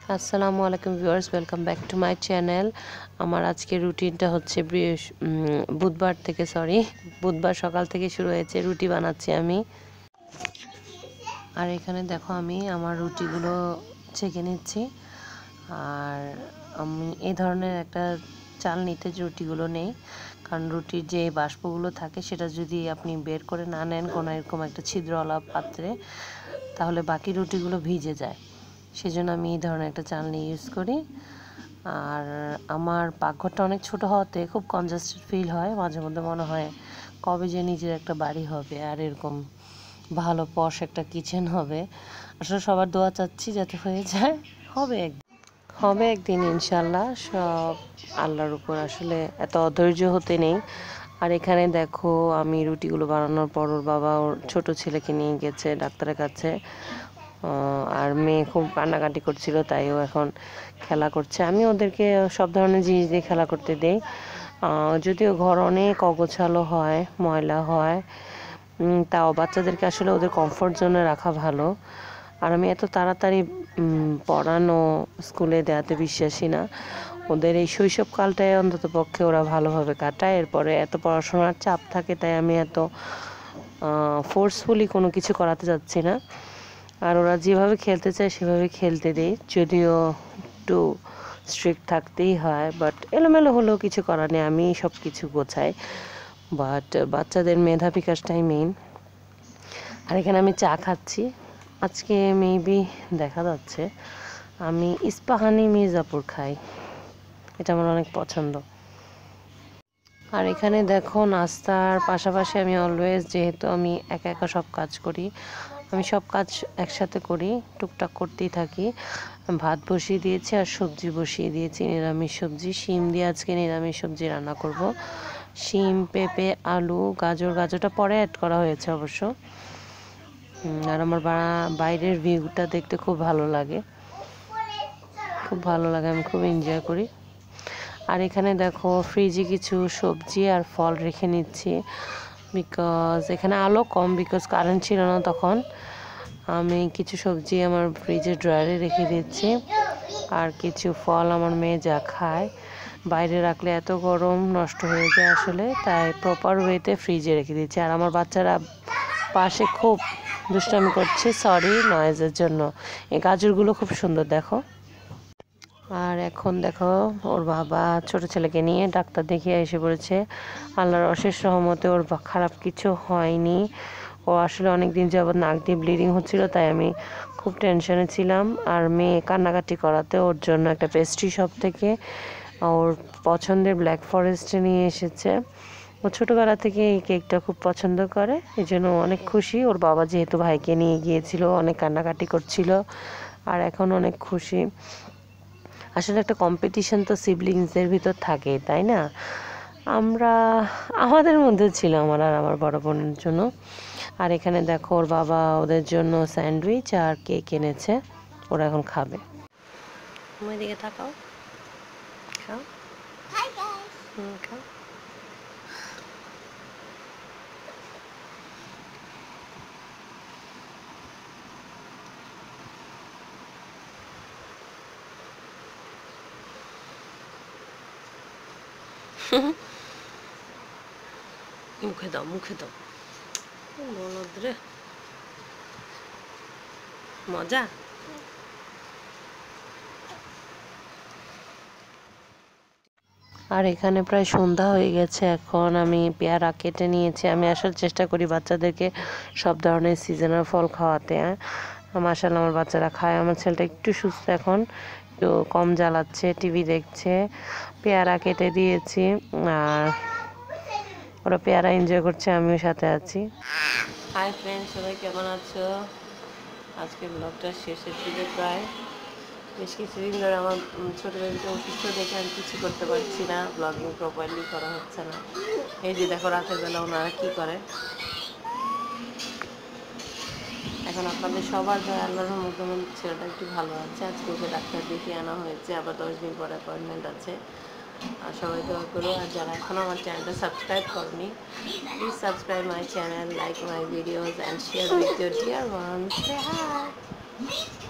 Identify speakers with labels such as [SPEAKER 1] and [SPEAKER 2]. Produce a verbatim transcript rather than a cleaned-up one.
[SPEAKER 1] আসসালামু আলাইকুম viewers, welcome back to my channel. আমার আজকে রুটিনটা হচ্ছে বৃহস্প বুধবার থেকে সরি বুধবার সকাল থেকে শুরু হয়েছে। রুটি বানাচ্ছি আমি। আর এখানে দেখো আমি আমার রুটিগুলো ছেঁকে নিচ্ছি। আর আমি এই ধরনের একটা চালনিতে রুটিগুলো নেই, কারণ রুটির যে বাষ্পগুলো থাকে সেটা যদি আপনি বের করে না নেন কোনো এরকম একটা ছিদ্রওয়ালা পাত্রে, তাহলে বাকি রুটিগুলো ভিজে যায়। সেজন্য আমি এই ধরনের একটা চালনি ইউজ করি। আর আমার পাকঘরটা অনেক ছোট হওয়াতে খুব কনজাস্টেড ফিল হয়, মাঝে মধ্যে মনে হয় কবে যে নিজের একটা বাড়ি হবে আর এরকম ভালো পশ একটা কিচেন হবে। আসলে সবার দোয়া চাচ্ছি যাতে হয়ে যায়, হবে একদিন হবে একদিন ইনশাল্লাহ। সব আল্লাহর উপর, আসলে এত অধৈর্য হতে নেই। আর এখানে দেখো আমি রুটিগুলো বানানোর পর ওর বাবা ওর ছোট ছেলেকে নিয়ে গেছে ডাক্তারের কাছে। আর মেয়ে খুব কান্নাকাটি করছিল, তাইও এখন খেলা করছে। আমি ওদেরকে সব ধরনের জিনিস দিয়ে খেলা করতে দেই, যদিও ঘর অনেক অগোছালো হয়, ময়লা হয়, তাও বাচ্চাদেরকে আসলে ওদের কমফোর্ট জোনে রাখা ভালো। আর আমি এত তাড়াতাড়ি পড়ানো স্কুলে দেওয়াতে বিশ্বাসী না। ওদের এই শৈশবকালটায় অন্তত পক্ষে ওরা ভালোভাবে কাটায়, এরপরে এত পড়াশোনার চাপ থাকে, তাই আমি এত ফোর্সফুলি কোনো কিছু করাতে যাচ্ছি না। আর ওরা যেভাবে খেলতে চায় সেভাবে খেলতে দেই, যদিও একটু স্ট্রিক্ট থাকতেই হয়, বাট এলোমেলো হলেও কিছু করার নেই, আমি সব কিছু গোছাই। বাট বাচ্চাদের মেধা বিকাশটাই মেইন। আর এখানে আমি চা খাচ্ছি। আজকে মেবি দেখা যাচ্ছে আমি ইস্পাহানি মির্জাপুর খাই, এটা আমার অনেক পছন্দ। আর এখানে দেখো নাস্তার পাশাপাশি আমি অলওয়েজ, যেহেতু আমি একা একা সব কাজ করি, আমি সব কাজ একসাথে করি, টুকটাক করতেই থাকি। ভাত বসিয়ে দিয়েছি আর সবজি বসিয়ে দিয়েছি, নিরামিষ সবজি, শিম দিয়ে আজকে নিরামিষ সবজি রান্না করব। শিম, পেঁপে, আলু, গাজর, গাজরটা পরে অ্যাড করা হয়েছে অবশ্য। আর আমার বাইরের ভিউটা দেখতে খুব ভালো লাগে, খুব ভালো লাগে, আমি খুব এনজয় করি। আর এখানে দেখো ফ্রিজে কিছু সবজি আর ফল রেখে নিচ্ছি, বিকজ এখানে আলো কম, বিকজ কারেন্ট ছিল না তখন। আমি কিছু সবজি আমার ফ্রিজের ড্রয়ারে রেখে দিচ্ছি, আর কিছু ফল আমার মেয়ে যা খায়, বাইরে রাখলে এত গরম নষ্ট হয়ে যায় আসলে, তাই প্রপার ওয়েতে ফ্রিজে রেখে দিচ্ছি। আর আমার বাচ্চারা পাশে খুব দুষ্টামি করছে, সরি নয়েজের জন্য। এই গাজরগুলো খুব সুন্দর দেখো। আর এখন দেখো ওর বাবা ছোট ছেলেকে নিয়ে ডাক্তার দেখিয়ে এসে পড়েছে। আল্লাহর অশেষ রহমতে ওর খারাপ কিছু হয়নি। ও আসলে অনেক দিন যাবৎ নাক দিয়ে ব্লিডিং হচ্ছিল, তাই আমি খুব টেনশনে ছিলাম। আর মেয়ে কান্নাকাটি করাতে ওর জন্য একটা পেস্ট্রি শপ থেকে ওর পছন্দের ব্ল্যাক ফরেস্ট নিয়ে এসেছে। ও ছোটোবেলা থেকে এই কেকটা খুব পছন্দ করে, এই জন্য অনেক খুশি। ওর বাবা যেহেতু ভাইকে নিয়ে গিয়েছিল, অনেক কান্নাকাটি করছিল, আর এখন অনেক খুশি। আসলে একটা কম্পিটিশন তো সিবলিংসদের ভিতর থাকে, তাই না? আমরা আমাদের মধ্যে ছিল, আমার আর আমার বড় বোনের জন্য। আর এখানে দেখো ওর বাবা ওদের জন্য স্যান্ডউইচ আর কেক এনেছে, ওরা এখন খাবে। আমার দিকে তাকাও, খাও, খাও। মুখে দাও, মুখে দাও, বলদ রে, মজা। আর এখানে প্রায় সন্ধ্যা হয়ে গেছে, এখন আমি পেয়ারা কেটে নিয়েছি। আমি আসার চেষ্টা করি বাচ্চাদেরকে সব ধরনের সিজনাল ফল খাওয়াতে। মাশাআল্লাহ আমার বাচ্চারা খায়। আমার ছেলেটা একটু সুস্থ এখন, একটু কম জ্বালাচ্ছে, টিভি দেখছে। পেয়ারা কেটে দিয়েছি আর ওরা পেয়ারা এনজয় করছে, আমিও সাথে আছি। হাই ফ্রেন্ডস, সবাই কেমন আছো? আজকে ব্লগটা শেষের দিকে প্রায়। বেশ কিছুদিন ধরে আমার ছোটো বেবিটা অসুস্থ দেখে আমি কিছু করতে পারছি না, ব্লগিং প্রপারলি করা হচ্ছে না। এই যে দেখো রাতের বেলা ওনারা কী করে। এখন আপনাদের সবার দয়া আল্লাহর রহমতে আমার ছেলেটা একটু ভালো আছে। আজকে ওকে ডাক্তার দেখিয়ে আনা হয়েছে, আবার দশ দিন পরে অ্যাপয়েন্টমেন্ট আছে। আর সবাই দোয়া করো। আর যারা এখনও আমার চ্যানেলটা সাবস্ক্রাইব করনি, please subscribe my channel, like my videos and share with your dear ones. Say high.